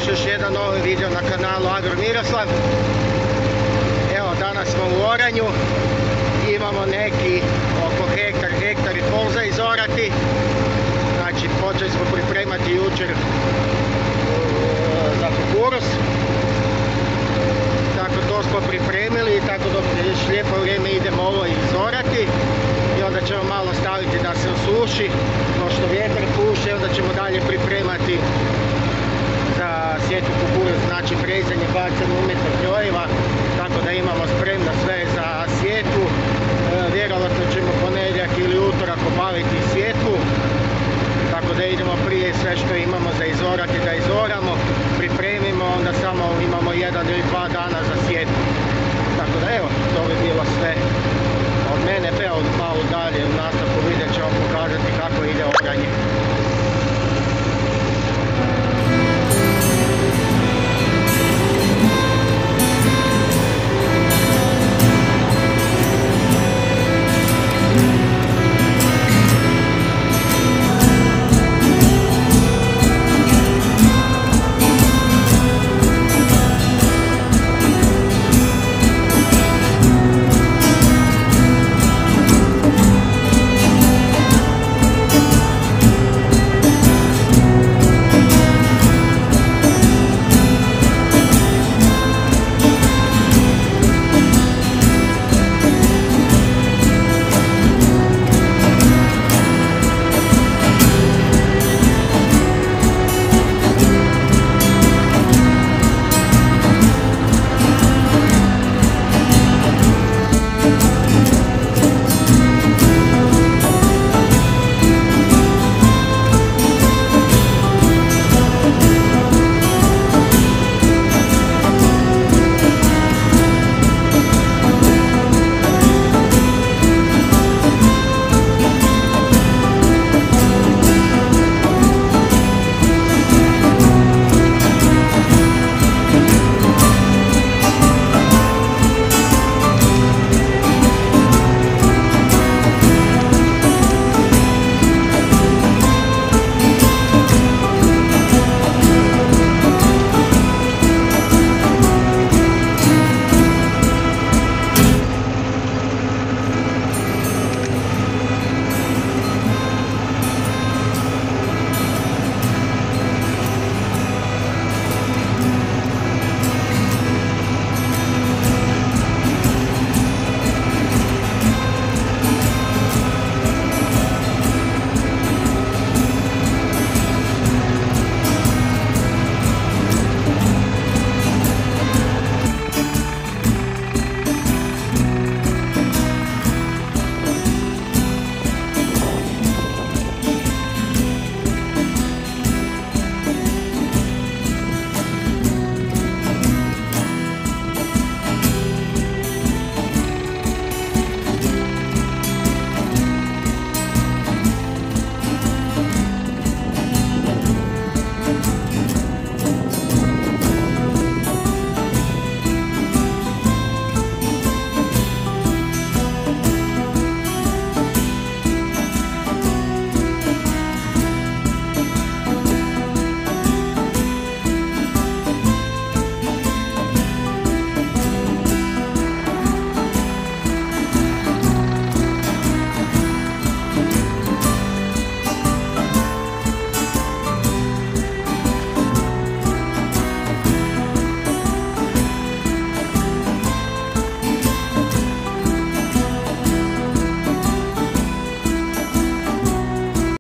dobrodošli još jedan novi video na kanalu Agro Miroslav. Evo, danas smo u oranju, imamo neki oko hektar i pol za izorati. Znači, počeli smo pripremati jučer za kukuruz. Tako to smo pripremili i tako dok još lijepo vrijeme idemo ovo izorati. I onda ćemo malo staviti da se osuši, no što vjetar puše, onda ćemo dalje pripremati za sjetvu kukuruz, znači brezanje, bacanje umjetnog gnojiva, tako da imamo spremno sve za sjetvu. Vjerojatno ćemo ponedjeljak ili utorak obaviti sjetvu, tako da idemo prije sve što imamo za izorati da izoramo, pripremimo, onda samo imamo 1 ili 2 dana za sjetvu. Tako da evo, to bi bilo sve od mene, pa malo dalje u nastavku videa ćemo pokazati kako ide oranje.